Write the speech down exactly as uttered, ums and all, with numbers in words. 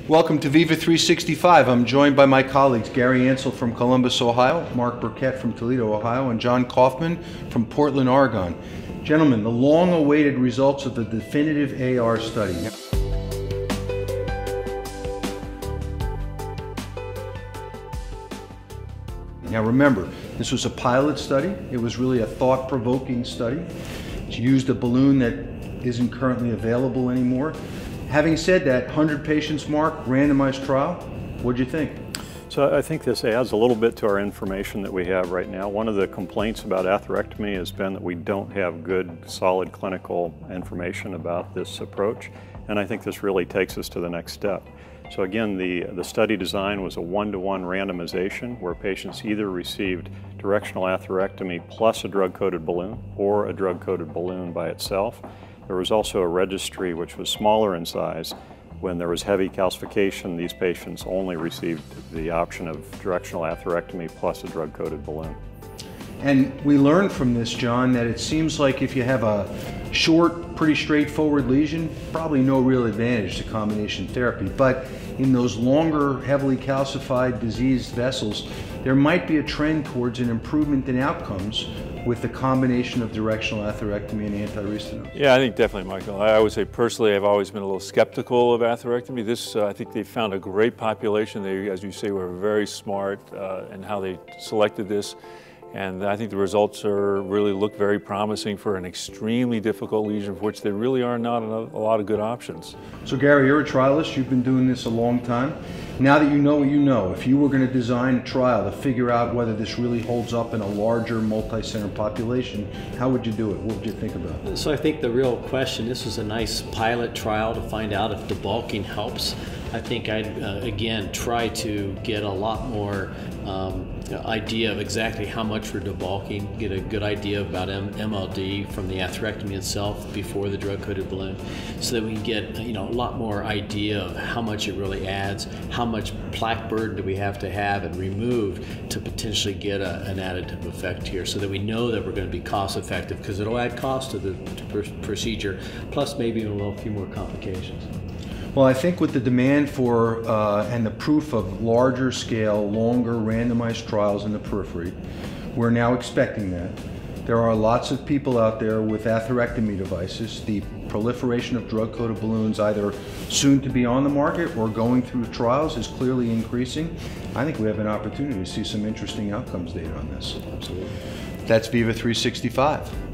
Welcome to Viva three sixty-five. I'm joined by my colleagues Gary Ansel from Columbus, Ohio, Mark Burkett from Toledo, Ohio, and John Kaufman from Portland, Oregon. Gentlemen, the long-awaited results of the definitive A R study. Now remember, this was a pilot study. It was really a thought-provoking study. It's used a balloon that isn't currently available anymore. Having said that, one hundred patients, Mark, randomized trial, what'd you think? So I think this adds a little bit to our information that we have right now. One of the complaints about atherectomy has been that we don't have good, solid clinical information about this approach, and I think this really takes us to the next step. So again, the, the study design was a one-to-one randomization where patients either received directional atherectomy plus a drug-coated balloon or a drug-coated balloon by itself. There was also a registry which was smaller in size. When there was heavy calcification, these patients only received the option of directional atherectomy plus a drug-coated balloon. And we learned from this, John, that it seems like if you have a short, pretty straightforward lesion, probably no real advantage to combination therapy. But in those longer, heavily calcified, diseased vessels, there might be a trend towards an improvement in outcomes with the combination of directional atherectomy and anti-restenosis. Yeah, I think definitely, Michael. I would say personally, I've always been a little skeptical of atherectomy. This, uh, I think they found a great population. They, as you say, were very smart uh, in how they selected this. And I think the results are really look very promising for an extremely difficult lesion for which there really are not a lot of good options. So Gary, you're a trialist, you've been doing this a long time. Now that you know what you know, if you were going to design a trial to figure out whether this really holds up in a larger multi-center population, how would you do it? What would you think about? So I think the real question, this was a nice pilot trial to find out if debulking helps. I think I'd, uh, again, try to get a lot more um, idea of exactly how much we're debulking, get a good idea about M MLD from the atherectomy itself before the drug-coated balloon, so that we can get you know, a lot more idea of how much it really adds, how much plaque burden do we have to have and remove to potentially get a, an additive effect here, so that we know that we're going to be cost-effective, because it'll add cost to the to procedure, plus maybe a little few more complications. Well, I think with the demand for uh, and the proof of larger scale, longer randomized trials in the periphery, we're now expecting that. There are lots of people out there with atherectomy devices. The proliferation of drug-coated balloons, either soon to be on the market or going through trials, is clearly increasing. I think we have an opportunity to see some interesting outcomes data on this. Absolutely. That's Viva three sixty-five.